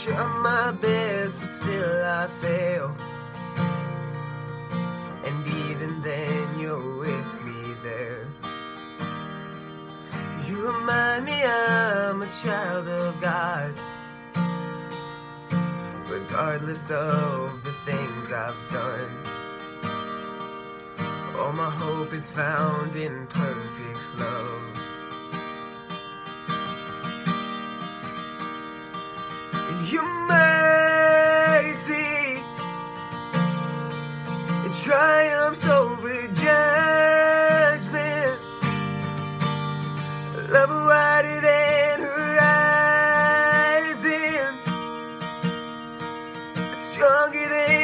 try my best, but still I fail. And even then you're with me there. You remind me I'm a child of God, regardless of the things I've done. All my hope is found in perfect love. Your mercy, it triumphs over judgment. Love wider than horizons, it's stronger than